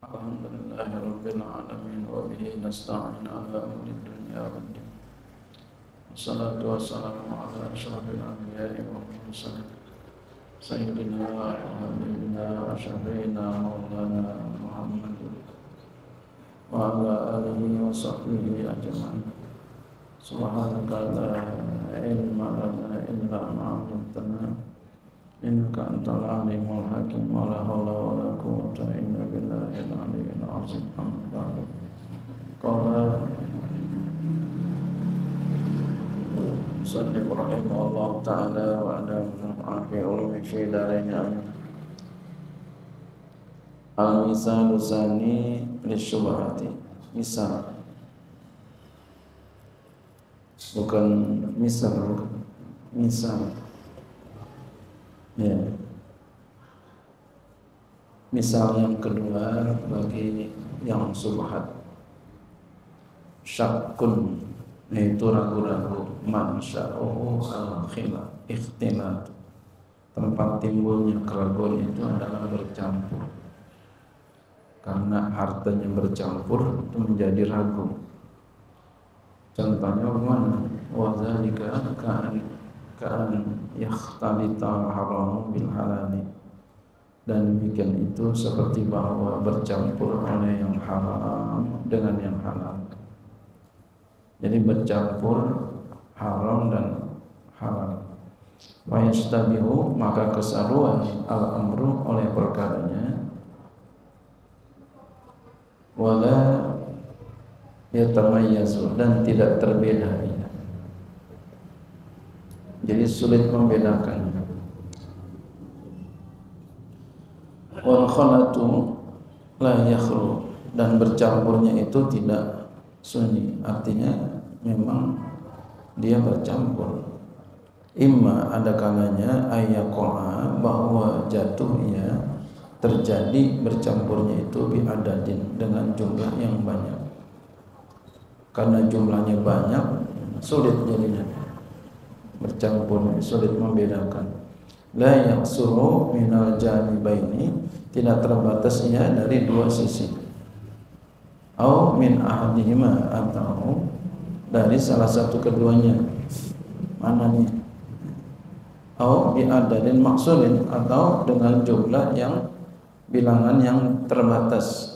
Alhamdulillahi Rabbil Alamin wa bihi nasta'in ala umuri dunya wad din. Wassalatu wassalamu ala asyrafil anbiya'i wal mursalin sayyidina wa habibina wa syafi'ina maulana Muhammad wa ala alihi wa sahbihi ajma'in. Subhanaka la ilma lana illa ma 'allamtana innaka antal alimul hakim wa la haula wa la quwwata illa billahil aliyyil azim. Qala sallallahu rahimahullah ta'ala wa ala fi ulumi fi darina al-misalu zani lisyubhati. Misal bukan misal ya. Misal yang kedua bagi yang subhat, syakkun, yaitu ragu-ragu, mansya'uhu al-khilaf, ikhtilat, tempat timbulnya keraguan itu adalah bercampur. Karena hartanya bercampur itu menjadi ragu. Contohnya bagaimana? Wa dzalika ka'an yakhtalita haramu bil halali. Dan demikian itu seperti bahwa bercampur oleh yang haram dengan yang halal. Jadi bercampur haram dan halal. Wa yastabihu, maka kesaruan al-amru oleh perkaranya, wala yatamayyazu, dan tidak terbeda. Jadi sulit membedakan. Wal khalatu la yakhlu, dan bercampurnya itu tidak sunyi, artinya memang dia bercampur. Imma, ada kalanya ayaqa'a, bahwa jatuhnya terjadi bercampurnya itu bi'adadin, dengan jumlah yang banyak. Karena jumlahnya banyak sulit jadinya bercampur, sulit membedakan. La yaqsuru minal janibaini, tidak terbatasnya dari dua sisi. Au min ahadihima, atau dari salah satu keduanya. Mana nih? Au bi adadin maksudin, atau dengan jumlah yang bilangan yang terbatas.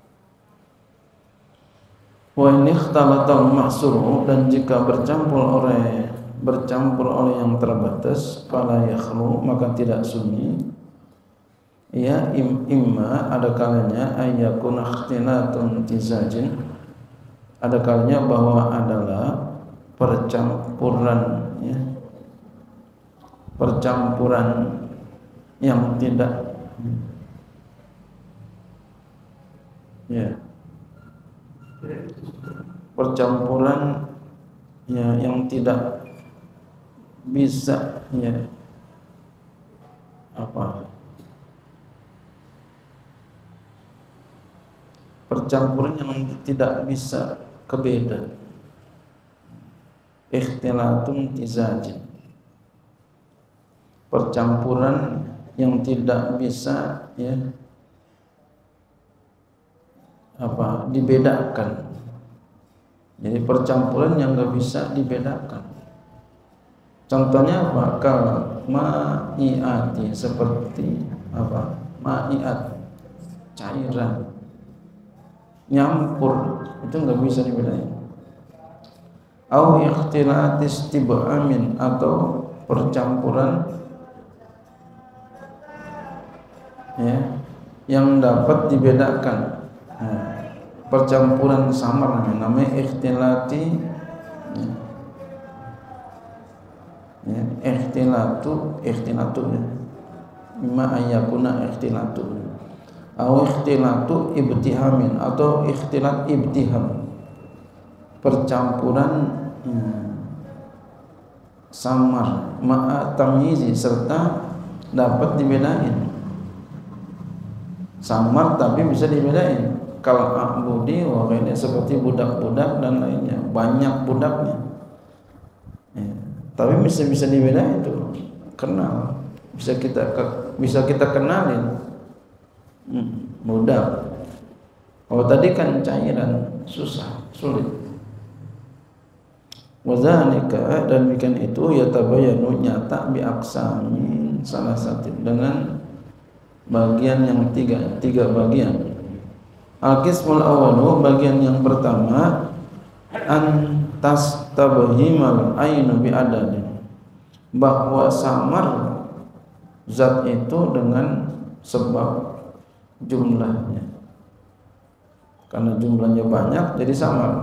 Wa in ikhtalata mahsuru, dan jika bercampur oleh yang terbatas, fala yakhlu, maka tidak sunyi. Ya, imma, ada kalanya ayyakuna ikhtilatun tizajin, ada kalanya bahwa adalah percampuran, ya, percampuran yang tidak, ya, percampuran ya, yang tidak bisa, ya, apa, percampuran yang tidak bisa kebeda. Ikhtilatun tizajin, percampuran yang tidak bisa, ya, apa, dibedakan. Jadi percampuran yang nggak bisa dibedakan. Contohnya apa? Kal ma'iati, seperti apa? Ma'iat, cairan nyampur, itu nggak bisa dibedain. Au ikhtilatis tib'amin, atau percampuran, ya, yang dapat dibedakan. Nah, percampuran samar namanya ikhtilati, ya, ikhtilatu, ya, imma ayyakuna ikhtilatu, atau ikhtilatu ibtihamin, atau ikhtilat ibtiham, percampuran samar, ma'a tamyizi, serta dapat dibedain. Samar tapi bisa dibedain. Kalau abudi wa ghairi, seperti budak-budak dan lainnya, banyak budaknya, ya, tapi bisa dibedain itu, kenal, bisa kita kenalin. Budak Kalau tadi kan cairan, susah, sulit. Wadzalika, dan demikian itu yatabayanu, nyata bi aqsamin salah satu, dengan bagian yang tiga bagian. Al-qismul awalu, bagian yang pertama, an tastabhimal ainu bi adadin, bahwa samar zat itu dengan sebab jumlahnya. Karena jumlahnya banyak jadi samar.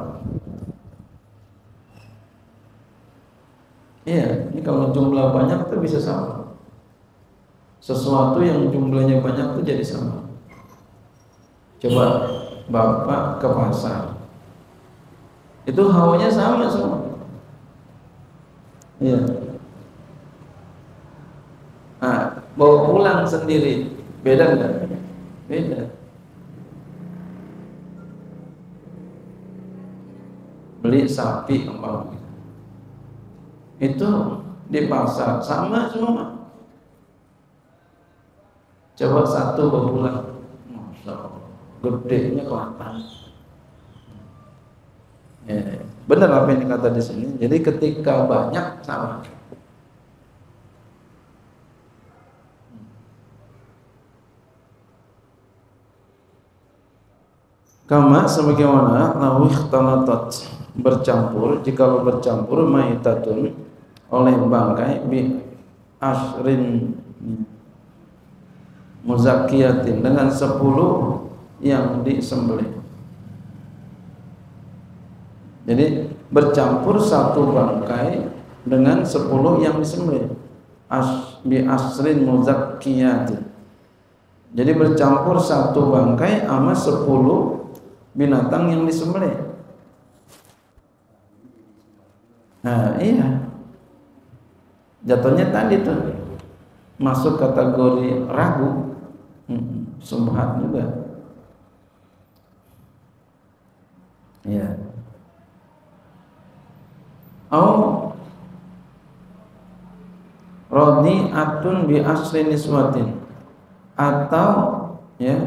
Iya, ini kalau jumlah banyak itu bisa sama. Sesuatu yang jumlahnya banyak itu jadi sama. Coba Bapak ke pasar, itu hawanya sama semua. Iya. Nah, bawa pulang sendiri, beda nggak? Beda. Beli sapi umpamanya, itu di pasar sama semua. Coba satu bawa pulang, Masya Allah, gedenya kelihatan. Ya, benar apa yang dikata di sini. Jadi ketika banyak sama. Kama sebagaimana lawih talatot, bercampur, jikalau bercampur maitatun oleh bangkai bi asrin muzakiyatin, dengan 10 yang disembelih. Jadi bercampur satu bangkai dengan 10 yang disembelih, bi asrin muzakiyatin. Jadi bercampur satu bangkai sama 10 binatang yang disembelih. Nah, iya. Jatuhnya tadi tuh masuk kategori ragu. Subhat juga. Ya. Radi'atun bi asri niswatin, atau ya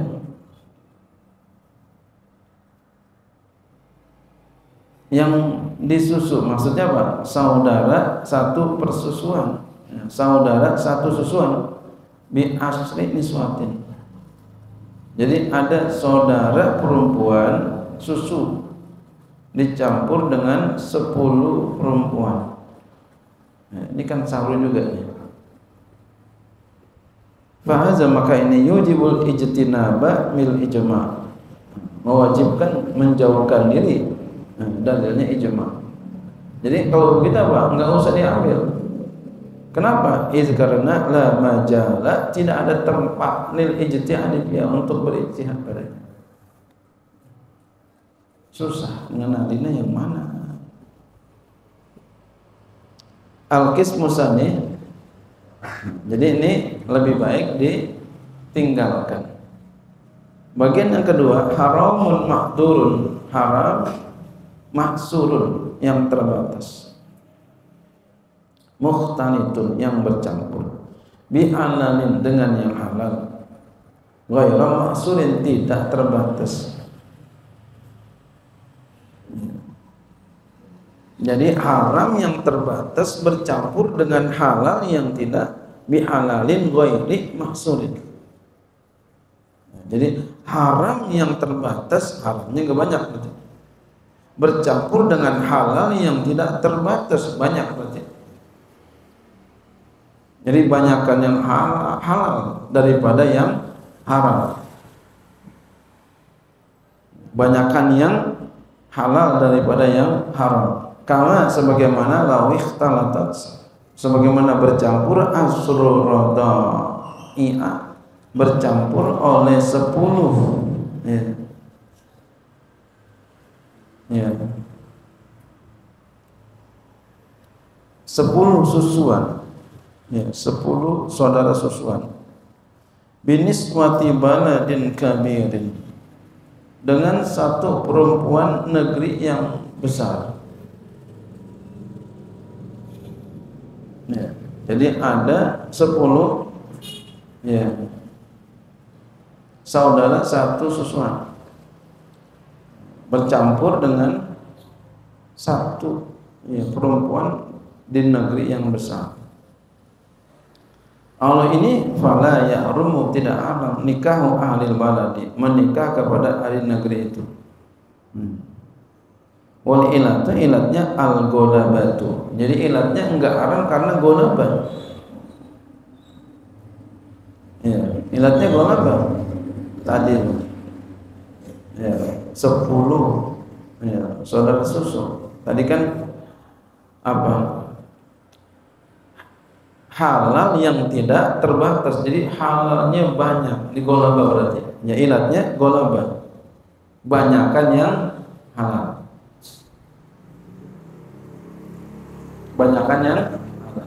yang disusu, maksudnya apa? Saudara satu persusuan, saudara satu susuan, bi asri niswatin. Jadi ada saudara perempuan susu dicampur dengan 10 perempuan. Nah, ini kan sahur juga nih. Fahaza, maka ini yujibul ijtinaba mil ijma', mewajibkan menjauhkan diri. Nah, dalilnya ijma'. Jadi kalau kita apa? Enggak usah diambil. Kenapa? Karena la majala, tidak ada tempat lil ijtihad dia untuk berijtihad padanya. Susah mengenalinya yang mana. Al-qismu tsani, jadi ini lebih baik ditinggalkan. Bagian yang kedua, haramun mahdurun, haram mahsurun, yang terbatas. Mukhtanitun, yang bercampur. Bi halalin, dengan yang halal. Ghairu mahsurin, tidak terbatas. Jadi haram yang terbatas bercampur dengan halal yang tidak, bi halalin ghairi mahsurin. Jadi haram yang terbatas, haramnya enggak banyak berarti. Bercampur dengan halal yang tidak terbatas, banyak berarti. Jadi banyakkan yang halal daripada yang haram. Banyakkan yang halal daripada yang haram. Kama sebagaimana lawih talatat, sebagaimana bercampur asrul radai'a, bercampur oleh 10 ya. Ya. 10 susuan. Ya, 10 saudara susuan. Biniswati baladin kabirin, dengan satu perempuan negeri yang besar. Ya, jadi ada 10 ya, saudara satu susuan. bercampur dengan satu perempuan di negeri yang besar. Allah ini fala yahrumu, tidak haram nikahu ahlil baladi, menikah kepada ahli negeri itu. Wal ilatu, ilatnya al golabatu. Jadi ilatnya enggak haram karena golabah. Ya, ilatnya golabah. Tadi ya 10 ya, saudara susu. Tadi kan apa? Halal yang tidak terbatas. Jadi halalnya banyak di golabah berarti. Ya ilatnya golabah. Banyakan yang halal. Banyakan yang halal.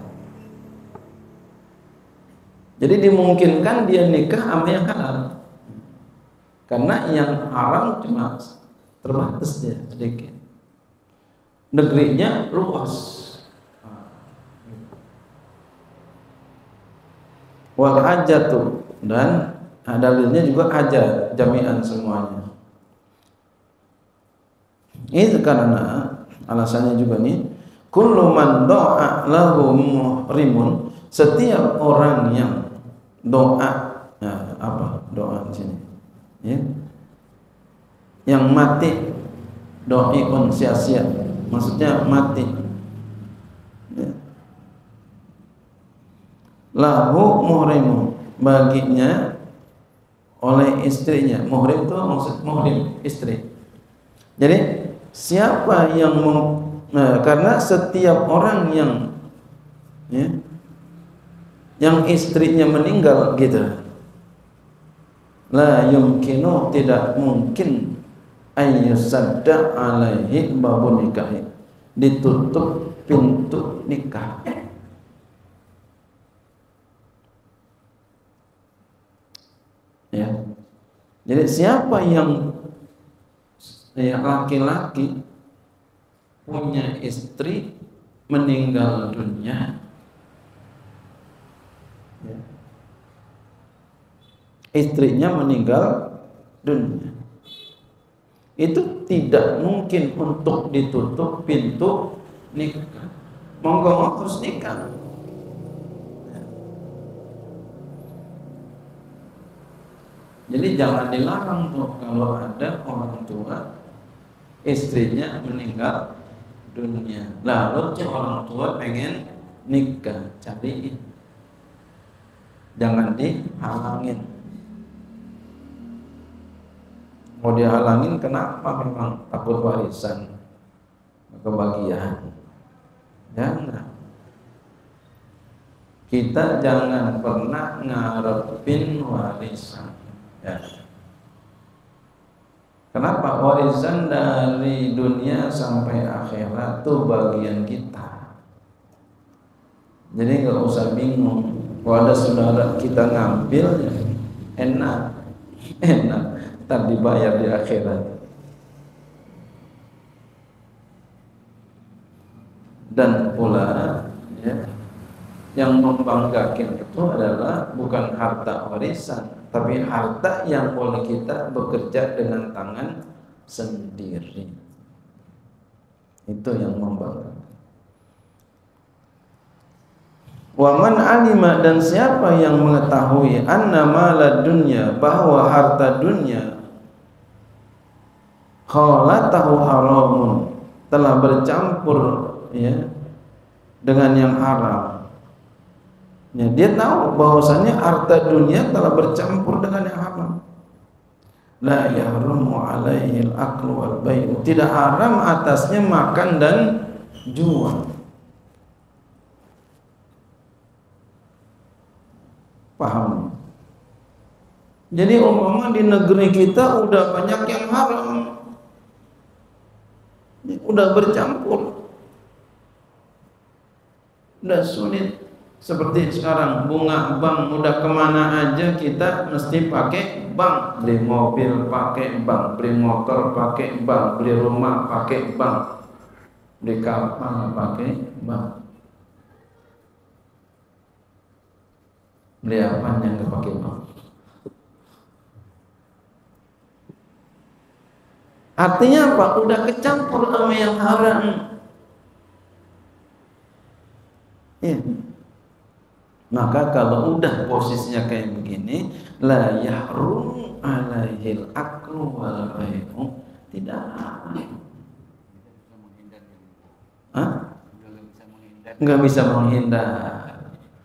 Jadi dimungkinkan dia nikah sama yang halal. Karena yang haram cuma terbatas dia sedikit. Negerinya luas. Wal hajatu, dan dalilnya juga hajat, jami'an semuanya. Itu karena alasannya juga nih, kullu man doa lahu muhrimun, setiap orang yang doa, nah, apa doa di sini? Ya. Yang mati, doiun sia-sia, maksudnya mati. Ya. Lahu muhrimun, baginya oleh istrinya. Muhrim itu maksud muhrim istri. Jadi siapa yang karena setiap orang yang yang istrinya meninggal gitu, la yumkinu, tidak mungkin ayyusadda alaihi babun nikahi, ditutup pintu nikah. Ya. Jadi siapa yang laki-laki punya istri meninggal dunia, ya, istrinya meninggal dunia, itu tidak mungkin untuk ditutup pintu nikah. Monggo harus nikah. Jadi jangan dilarang tuh kalau ada orang tua istrinya meninggal dunia, lalu orang tua pengen nikah, cariin, jangan dihalangin. Mau dihalangin kenapa? Memang takut warisan kebagian. Jangan. Kita jangan pernah ngarepin warisan. Ya. Kenapa? Warisan dari dunia sampai akhirat itu bagian kita. Jadi nggak usah bingung. Kalau ada saudara kita ngambil, enak, ntar dibayar di akhirat. Dan pula, ya, yang membanggakan itu adalah bukan harta warisan, tapi harta yang boleh kita bekerja dengan tangan sendiri. Itu yang membanggakan. Wa man alima, dan siapa yang mengetahui anna malad dunya, bahwa harta dunia khalatahu haramun, telah bercampur ya dengan yang haram. Ya, dia tahu bahwasannya harta dunia telah bercampur dengan yang haram. La yahrumu alaihi al-aklu wal bai'u, tidak haram atasnya makan dan jual. Paham? Jadi umpama di negeri kita udah banyak yang haram, udah bercampur, udah sulit. Seperti sekarang bunga bank, udah kemana aja kita mesti pakai bank. Beli mobil pakai bank, beli motor pakai bank, beli rumah pakai bank, beli kapal pakai bank. Beli apa yang nggak pakai bank? Artinya apa? Udah kecampur sama yang haram. Ya. Maka kalau udah posisinya kayak begini, la yahrum alaihil aklu wal bai'u, tidak. Hah? Nggak bisa menghindar.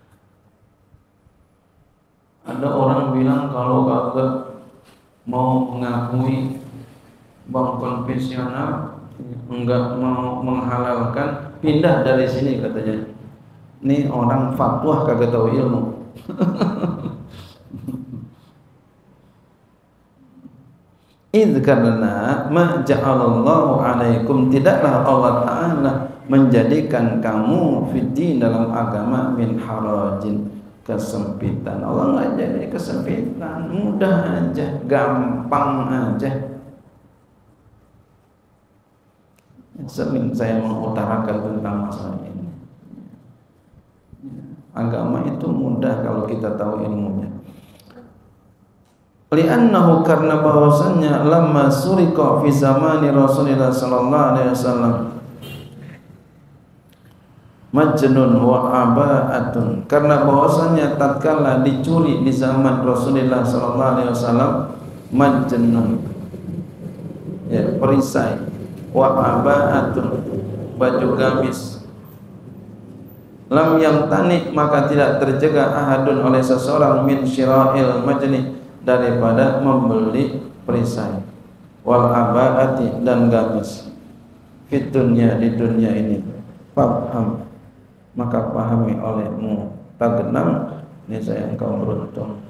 Ada orang bilang kalau kagak mau mengakui bank konvensional, enggak mau menghalalkan, pindah dari sini katanya. Ini orang fatwa kagak tahu ilmu. Idz karena ma ja'alallahu alaikum, tidaklah Allah Ta'ala menjadikan kamu fiddin dalam agama min harajin, kesempitan. Allah nggak jadi kesempitan, mudah aja, gampang aja. Sering saya mengutarakan tentang masalah ini. Agama itu mudah kalau kita tahu ilmunya. Li'annahu, karena bahwasannya lamma suriqa fi zamani Rasulullah sallallahu alaihi wasallam majnun wa aba'atun, karena bahwasannya tatkala dicuri di zaman Rasulullah sallallahu alaihi wasallam majnun, ya, perisai, wa aba'atun, baju gamis, lam yang tanik, maka tidak terjaga ahadun oleh seseorang min syira'il majni, daripada membeli perisai, wal aba'ati, dan gamis, fit dunya, di dunia ini, faham, maka pahami olehmu, tagenam, ini saya engkau beruntung.